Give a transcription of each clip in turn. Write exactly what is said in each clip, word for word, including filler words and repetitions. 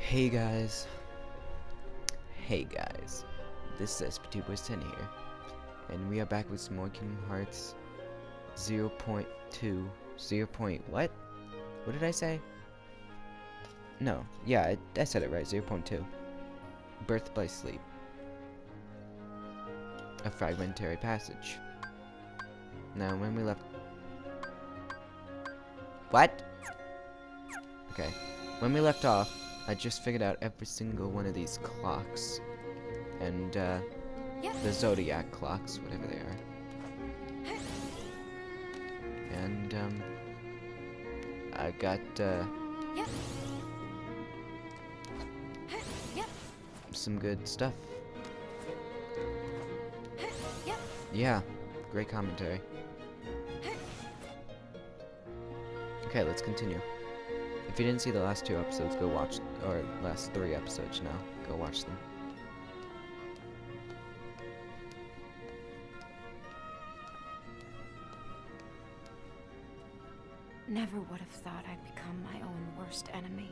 Hey guys, hey guys, this is S P two Boys ten here, and we are back with some more Kingdom Hearts zero point two, zero. What? What did I say? No, yeah, I, I said it right, zero point two. Birth by Sleep. A fragmentary passage. Now, when we left... What? Okay, when we left off, I just figured out every single one of these clocks. And, uh, yep. The Zodiac clocks, whatever they are. And, um, I got, uh, yep. Yep. some good stuff. Yep. Yeah, great commentary. Okay, let's continue. If you didn't see the last two episodes, go watch, or last three episodes now, go watch them. Never would have thought I'd become my own worst enemy.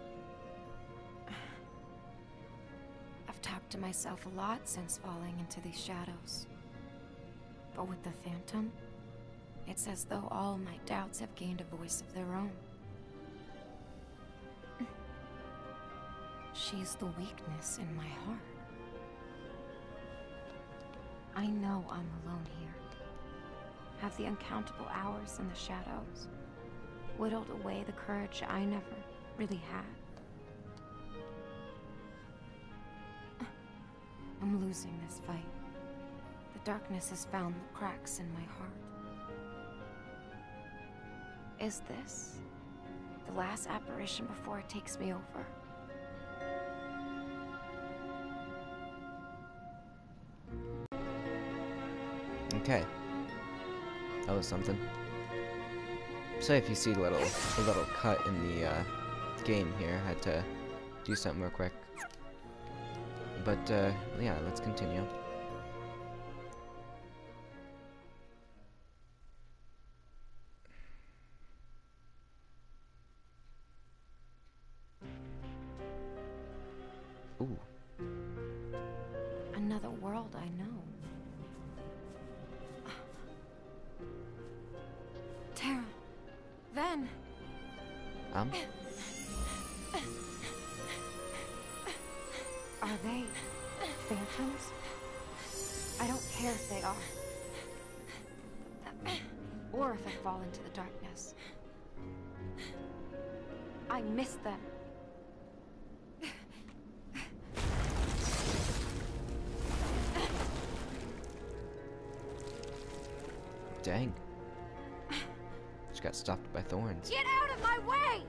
I've talked to myself a lot since falling into these shadows. But with the Phantom, it's as though all my doubts have gained a voice of their own. She's the weakness in my heart. I know I'm alone here. Have the uncountable hours in the shadows whittled away the courage I never really had. I'm losing this fight. The darkness has found the cracks in my heart. Is this the last apparition before it takes me over? Okay, that was something. So if you see a little, a little cut in the uh, game here, I had to do something real quick. But uh, yeah, let's continue. Ooh. Another world I know. Terra. Ven. Um? Are they phantoms? I don't care if they are. Or if I fall into the darkness. I miss them. Dang. She got stopped by thorns. Get out of my way!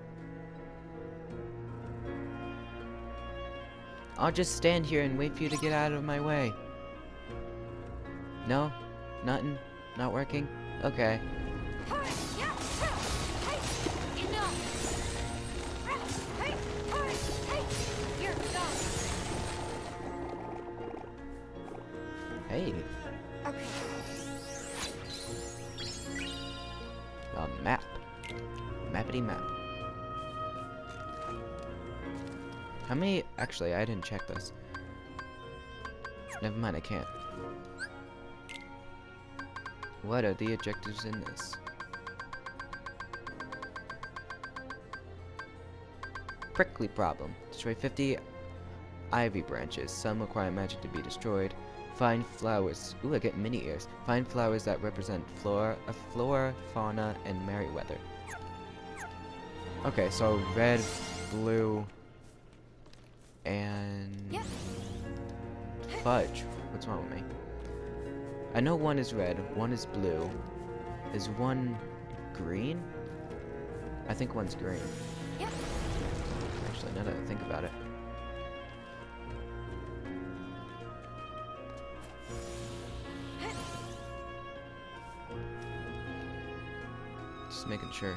I'll just stand here and wait for you to get out of my way. No? Nothing? Not working? Okay. Hey. Okay. A map. Mappity map. How many... Actually, I didn't check this. Never mind, I can't. What are the objectives in this? Prickly problem. Destroy fifty ivy branches. Some require magic to be destroyed. Find flowers. Ooh, I get mini ears. Find flowers that represent flora, uh, flora, fauna, and Merryweather. Okay, so red, blue, and yeah. Fudge. What's wrong with me? I know one is red, one is blue. Is one green? I think one's green. Yeah. Actually, now that I think about it. Just making sure.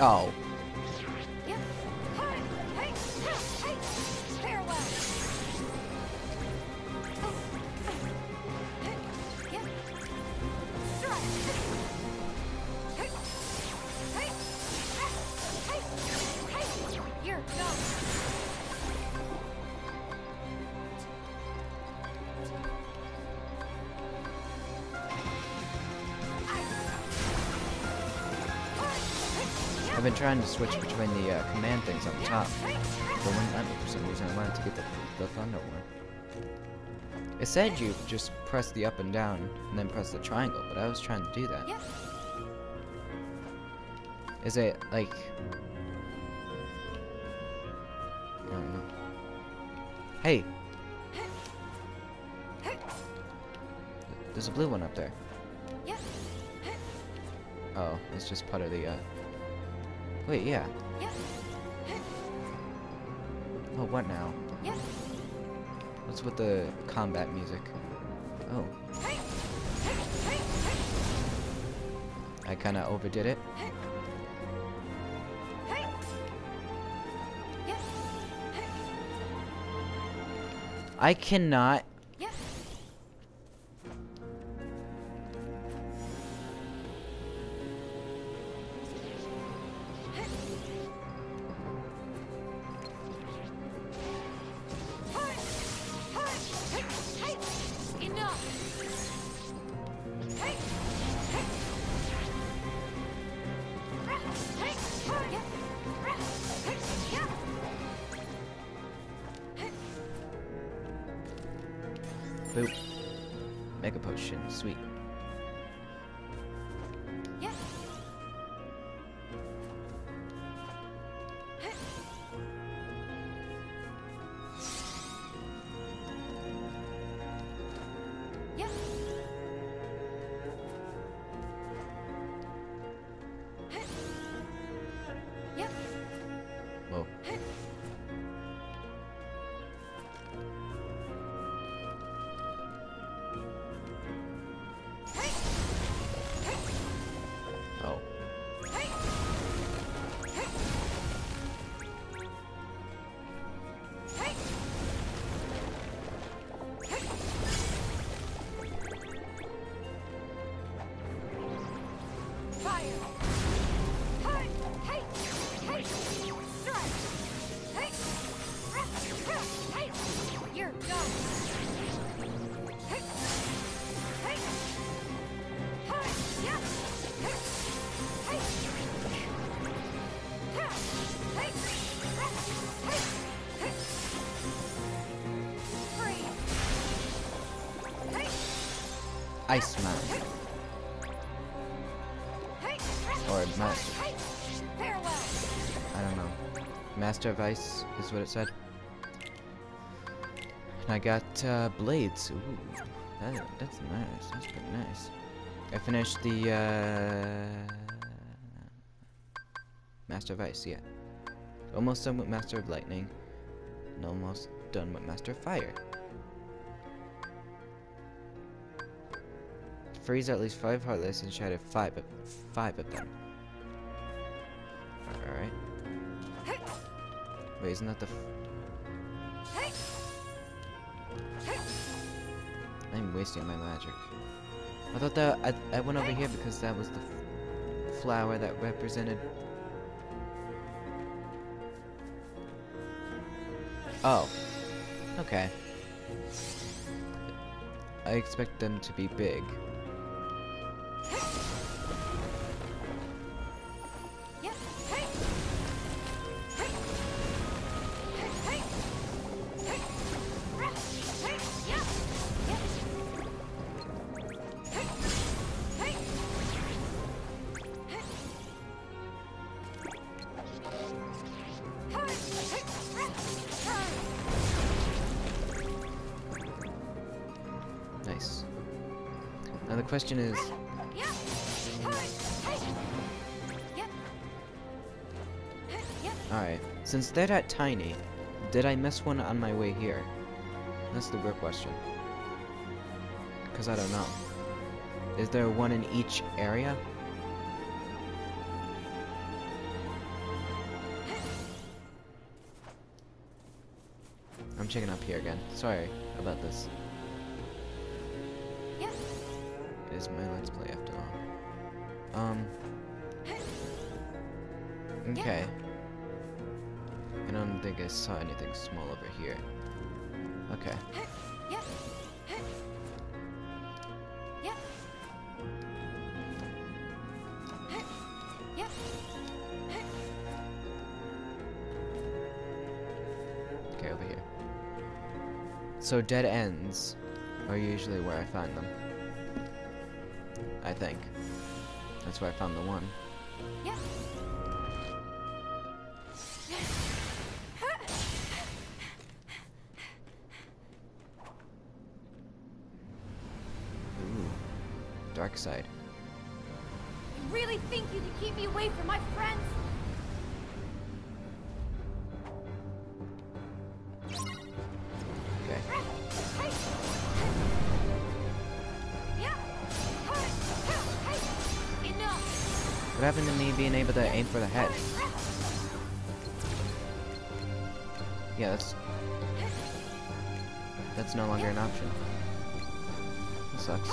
Oh. Yep. Hey, hey, hey, farewell. Yep. Strike. Hey, hey, hey, hey. You're gone. I've been trying to switch between the uh, command things on the top, but wouldn't let me for some reason. I wanted to get the, the thunder one. It said you just press the up and down and then press the triangle, but I was trying to do that. Yep. Is it like... I don't know. Hey! There's a blue one up there. Yep. Oh, it's just part of the, uh... Wait, yeah. Yep. Oh, what now? Yep. What's with the combat music? Oh. I kinda overdid it. I cannot... Yep. Boop. Mega potion, sweet. Yep. Yep. Yep. Whoa. Oh. Fire. Hey, hey, hey, strike. Hey, hey, you're gone. Hey, hey, hey, yeah. Hey, hey, hey, hey, hey, free. Hey, Ice Man. Or Master. farewell. I don't know. Master of Ice is what it said. And I got uh, blades. Ooh, that, that's nice. That's pretty nice. I finished the uh, Master of Ice. Yeah, almost done with Master of Lightning, and almost done with Master of Fire. Freeze at least five heartless and shatter five of five of them. All right. Wait, isn't that the? F I'm wasting my magic. I thought that I I went over here because that was the f flower that represented. Oh. Okay. I expect them to be big. Yep. Hey. Hey. Hey. Hey. Hey. Yep. Yep. Hey. Hey. Nice. Now the question is, alright, since they're that tiny, did I miss one on my way here? That's the real question. Because I don't know. Is there one in each area? checking up here again. Sorry about this. Yeah. It is my Let's Play after all. Um. Okay. I don't think I saw anything small over here. Okay. Yeah. Yeah. Yeah. Okay, over here. So dead ends are usually where I find them. I think. That's where I found the one. Yeah. Ooh. Dark side. You really think you can keep me away from my friends? Okay. What happened to me being able to aim for the head? Yeah, that's... That's no longer an option. That sucks.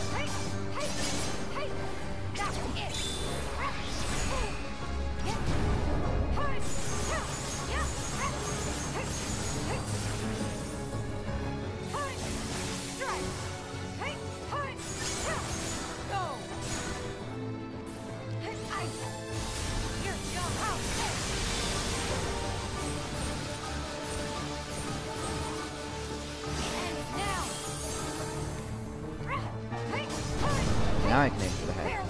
Now I can aim for the head.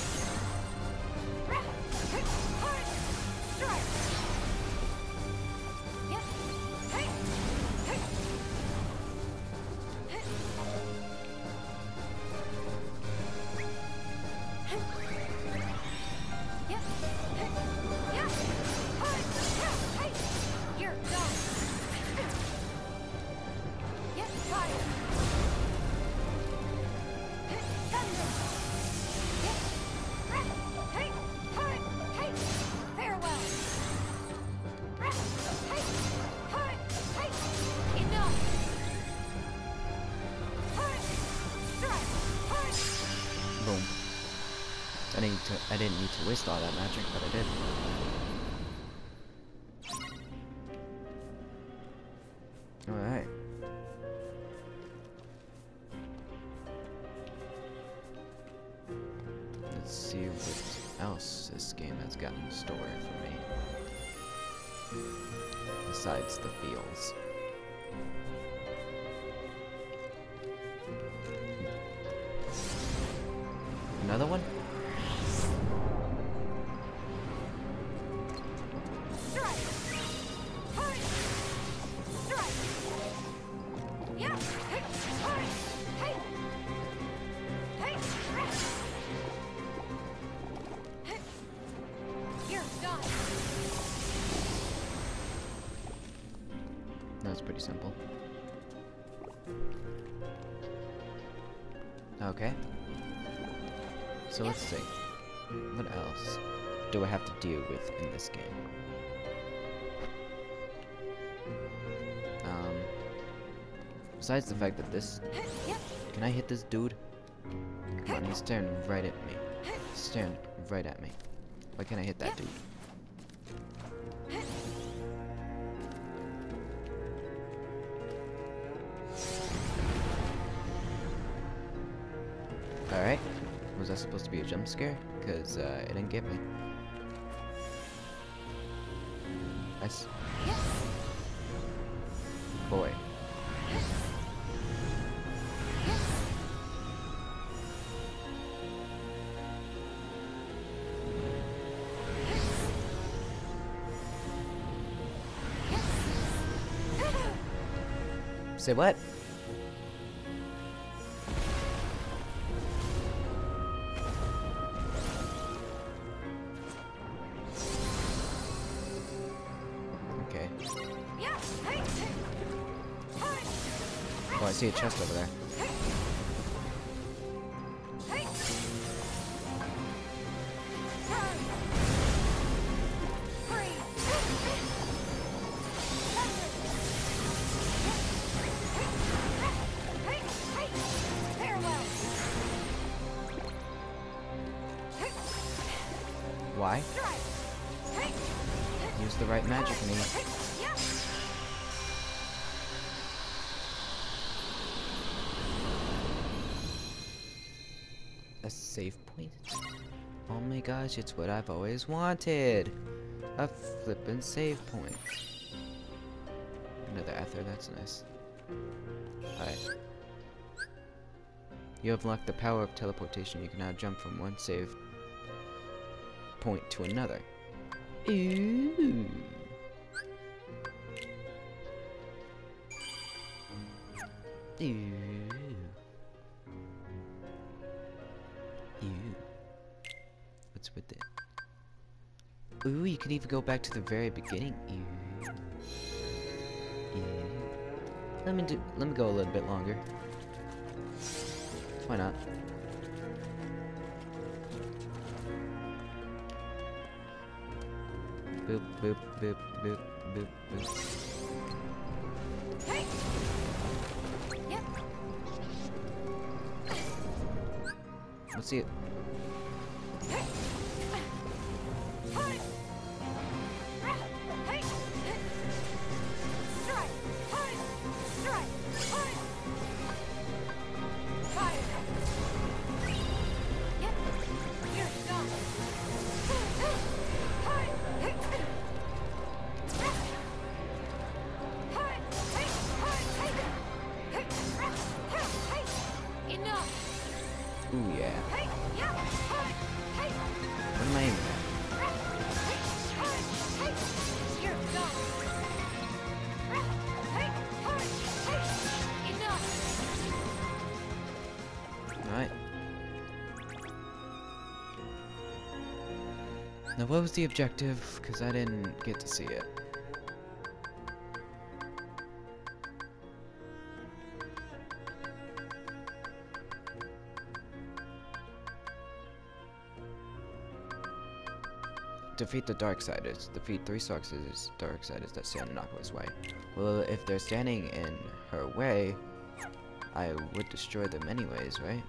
Boom. I didn't, to, I didn't need to waste all that magic, but I did. Alright. Let's see what else this game has got in store for me. Besides the feels. Another one? That's pretty simple. Okay. So let's see. What else do I have to deal with in this game? Um, besides the fact that this... Can I hit this dude? Come on, he's staring right at me. He's staring right at me. Why can't I hit that dude? Alright. Was that supposed to be a jump scare? Because uh, it didn't get me. I s Boy. Say what? Okay. Oh, I see a chest over there. why. Use the right magic, me. A save point? Oh my gosh, it's what I've always wanted! A flippin' save point. Another ether, that's nice. Alright. You have unlocked the power of teleportation. You can now jump from one save point to another. Ooh. Ooh. Ooh. What's with it? Ooh, you can even go back to the very beginning. Ooh. Ooh. Let me do. Let me go a little bit longer. Why not? Boop, boop, boop, boop, boop, boop. Hey! Yep. Let's see it. Hey! Hey! Hey! Strike! Hey! Strike! Hey! Fire! Yep. You're done. Hey! Hey! Enough! Ooh, yeah. Hey! Yeah! Hey! Hey! What am I aiming at? You're done. Enough. Alright. Now, what was the objective? Because I didn't get to see it. Defeat the Darksides. Defeat three Darksides, Darksides that stand in Aqua's way. Well, if they're standing in her way, I would destroy them anyways, right?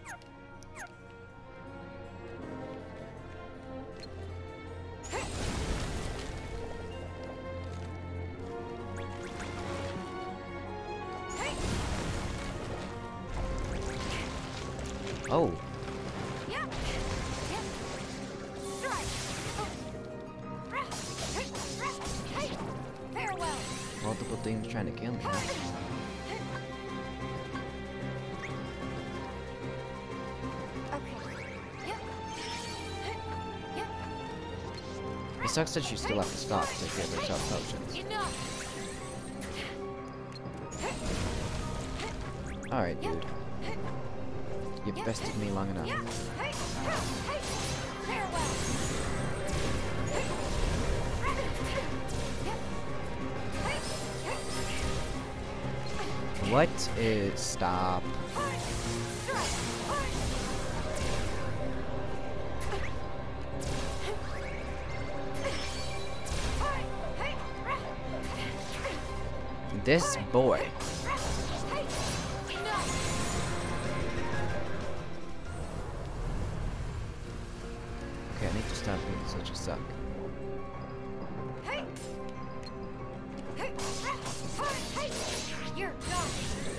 Oh. Multiple things trying to kill me. It sucks that she still have to stop to give herself potions. Alright, dude. You've bested me long enough. What is... Stop. This boy. Okay, I need to stop being such a suck. You're done.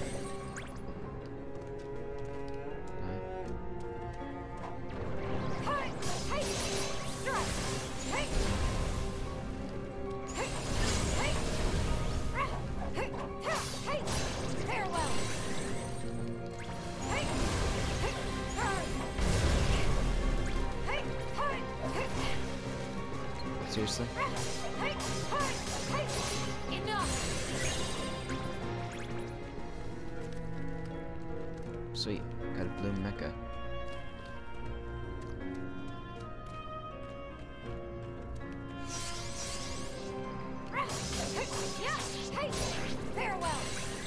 Seriously? Sweet, got a blue mecha. Farewell.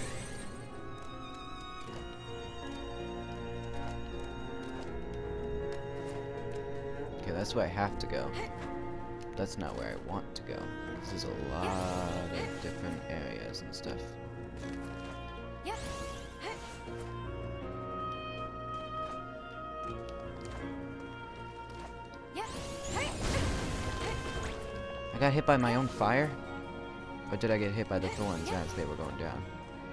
Okay, that's where I have to go. That's not where I want to go. There's a lot of different areas and stuff. Yeah. got hit by my own fire? Or did I get hit by the thorns as they were going down?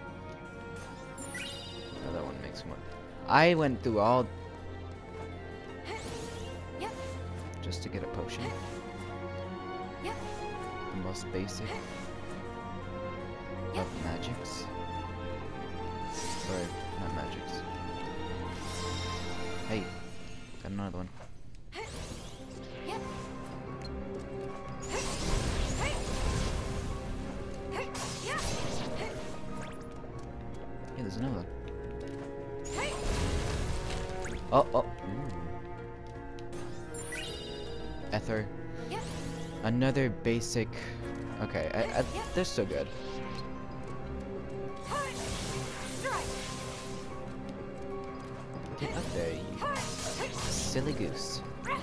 Oh, that one makes more. I went through all just to get a potion. The most basic of magics. Sorry, not magics. Hey, got another one. Yeah, there's another one. Oh, oh. Ooh. Ether. Another basic. Okay, I, I, they're so good. Get up there, you silly goose.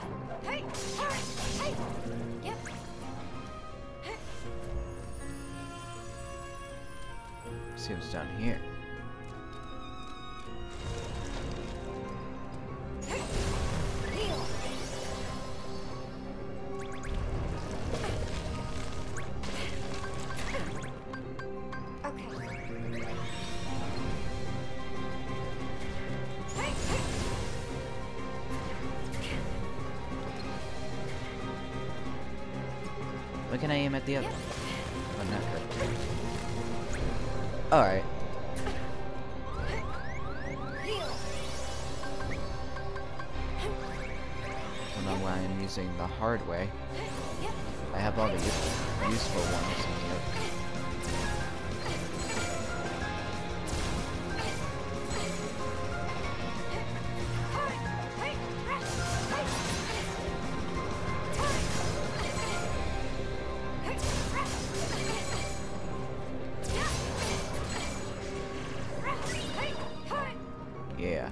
See what's down here. Why can I aim at the other? Oh, not good. Alright. Well, now why I'm using the hard way. I have all the useful, useful ones. Yeah.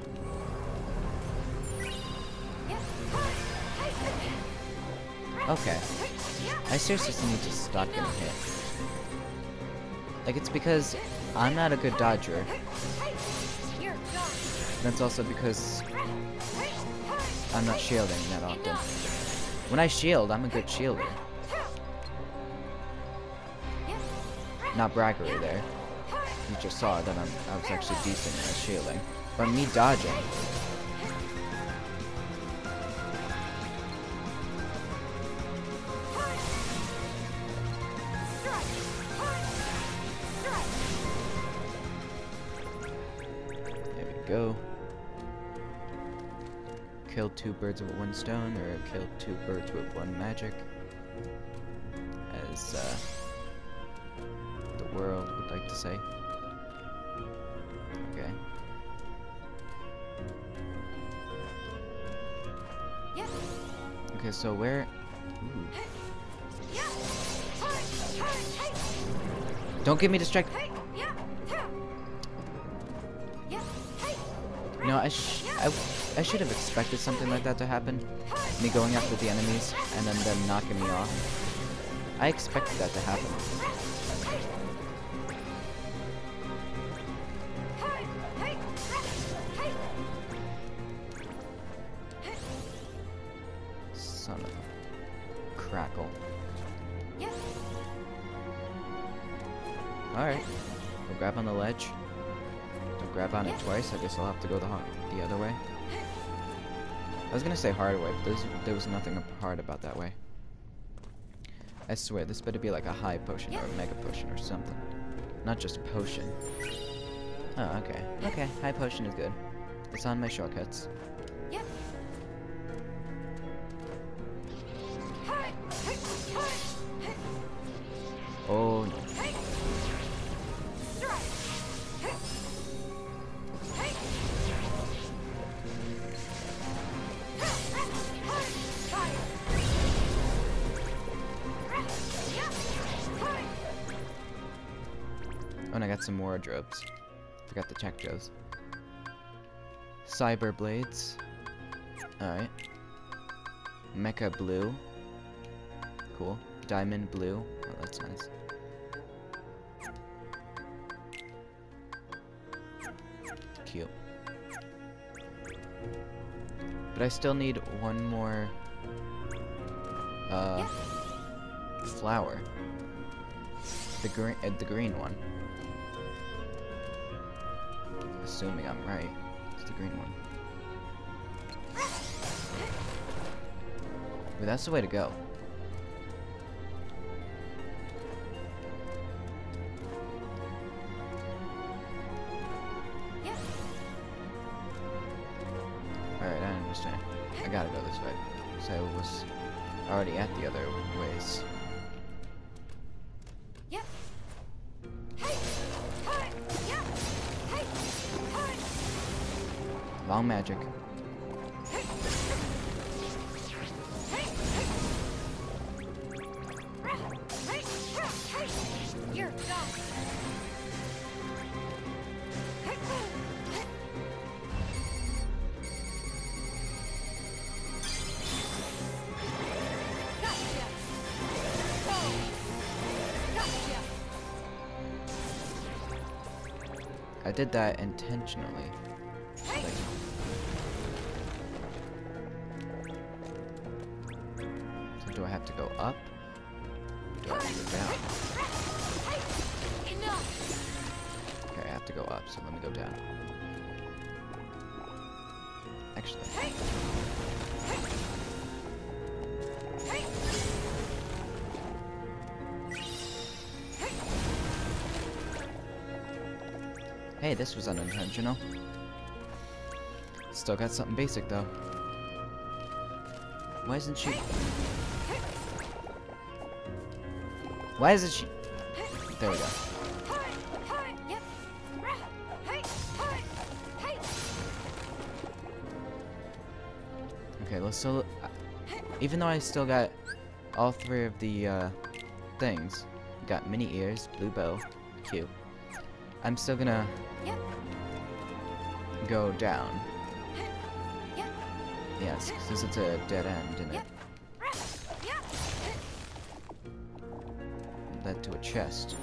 Okay. I seriously need to stop getting hit. Like, it's because I'm not a good dodger. That's also because I'm not shielding that often. When I shield, I'm a good shielder. Not braggery there. You just saw that I'm, I was actually decent at shielding. But me dodging. There we go. Kill two birds with one stone, or kill two birds with one magic. As uh, the world would like to say. Okay. Okay, so where... Ooh. Don't get me distracted. No, I, sh I, I should have expected something like that to happen. Me going after the enemies, and then them knocking me off. I expected that to happen. Son of a crackle. Alright. We'll grab on the ledge. Don't grab on it twice. I guess I'll have to go the, the other way. I was gonna say hard way, but there was nothing hard about that way. I swear, this better be like a high potion or a mega potion or something. Not just a potion. Oh, okay. Okay, high potion is good. It's on my shortcuts. Oh no. Oh, and I got some more wardrobes. Forgot to check those. Cyber blades. Alright. Mecha blue. Cool. Diamond blue. Oh, that's nice. Cute. But I still need one more uh flower. The green, uh, the green one. Assuming I'm right, it's the green one. But that's the way to go. Alright, I understand. I gotta go this way. So I was already at the other ways. Yep. Hey. Hi. Yeah. Hey. Hi. Long magic. Hey. Hey. Hey. Hey. You're done. I did that intentionally. Like, so do I have to go up? Do I have to go down? Okay, I have to go up, so let me go down. Actually. Hey, this was unintentional. Still got something basic though. Why isn't she? Why isn't she? There we go. Okay, let's still. Even though I still got all three of the uh, things, got mini ears, blue bow, cute. I'm still gonna go down. Yes, because it's a dead end, and it led to a chest.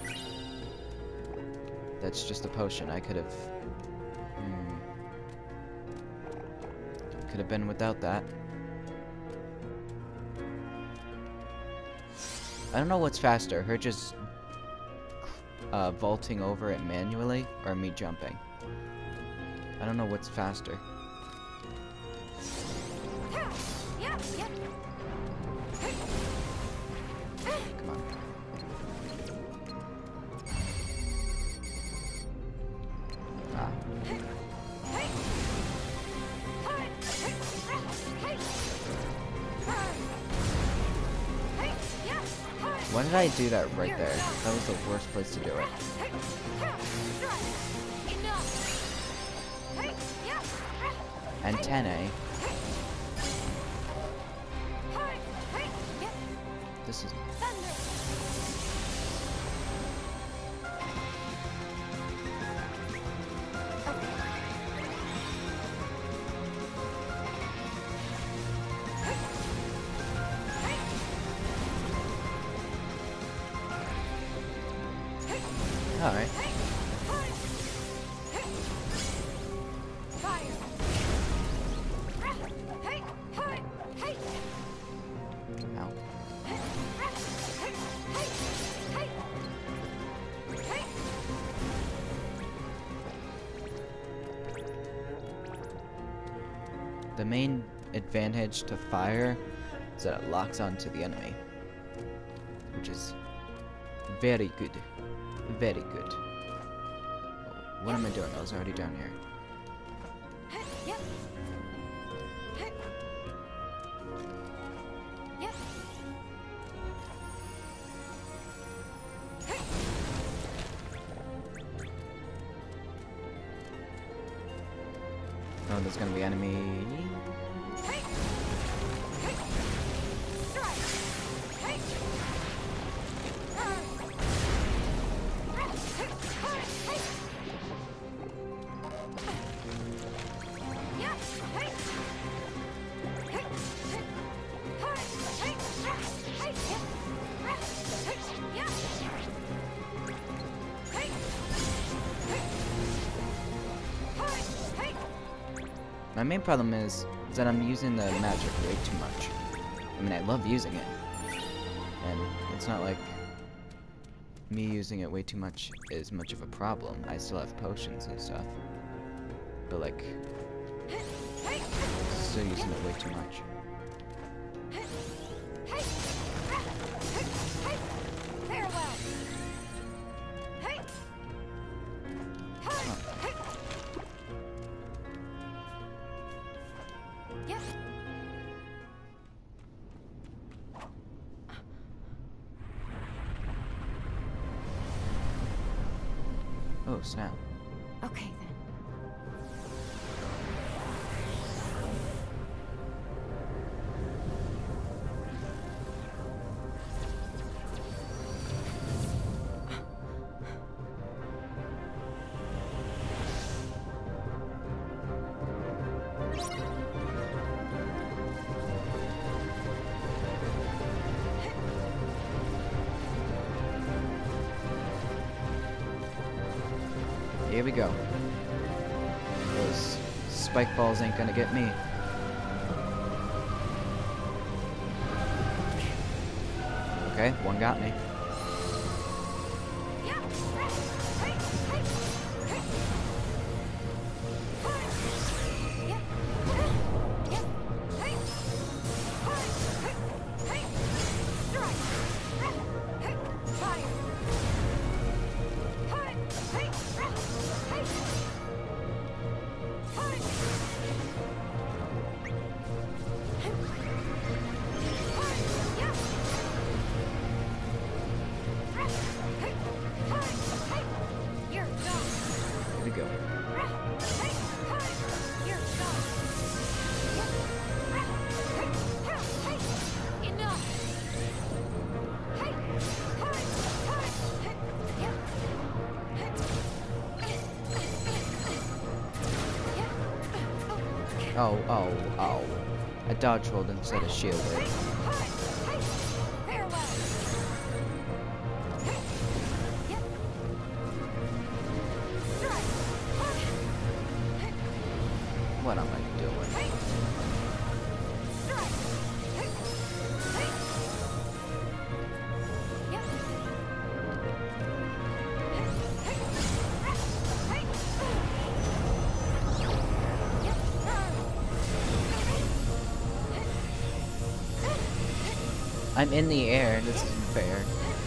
That's just a potion. I could have. Hmm, could have been without that. I don't know what's faster, her just uh, vaulting over it manually, or me jumping. I don't know what's faster. Come on. Ah. Why did I do that right there? That was the worst place to do it. Antennae. This is. All right. Ow. The main advantage to fire is that it locks onto the enemy, which is very good. Very good. What am I doing? I was already down here. Oh, there's gonna be enemy. My main problem is, is that I'm using the magic way too much. I mean, I love using it, And it's not like me using it way too much is much of a problem. I still have potions and stuff. But like, still using it way too much. Oh, snap. Okay then. Here we go. Those spike balls ain't gonna get me. Okay, one got me. Here we go. Oh, oh, oh. I dodge rolled instead of shielded. What am I doing? I'm in the air, this isn't fair.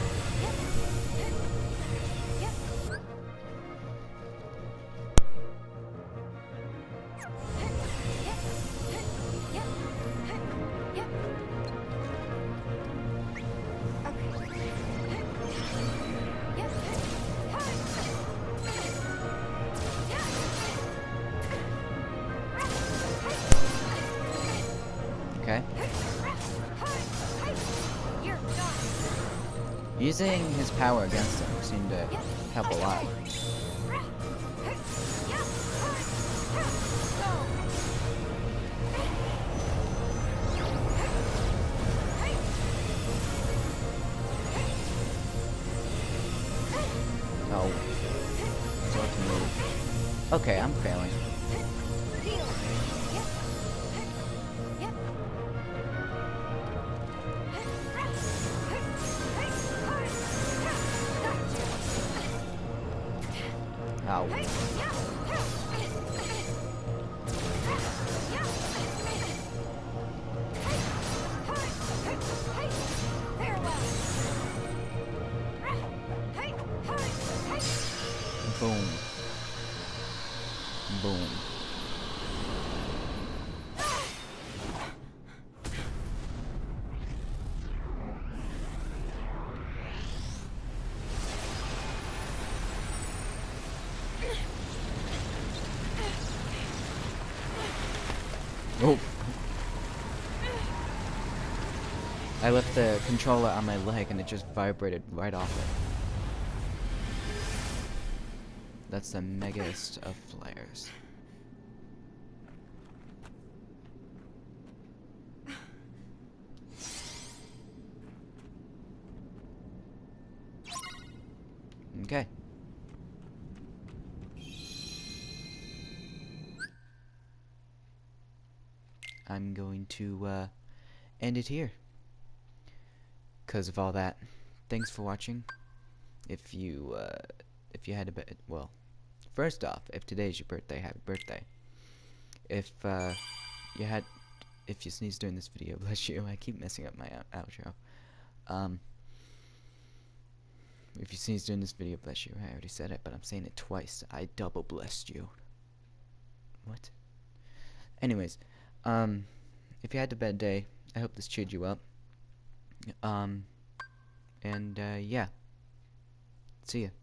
Okay. Using his power against him seemed to help a lot. Oh. So I can move. Okay, I'm failing. Ow. Boom. Boom. Oh. I left the controller on my leg and it just vibrated right off it. That's the megaest of flares. Okay. I'm going to uh, end it here. because of all that. Thanks for watching. If you, uh, if you had a bit, well, first off, if today's your birthday, happy birthday. If, uh, you had, if you sneeze during this video, bless you. I keep messing up my out outro. Um, if you sneeze during this video, bless you. I already said it, but I'm saying it twice. I double blessed you. What? Anyways, um, if you had a bad day, I hope this cheered you up. Um, and, uh, yeah. See ya.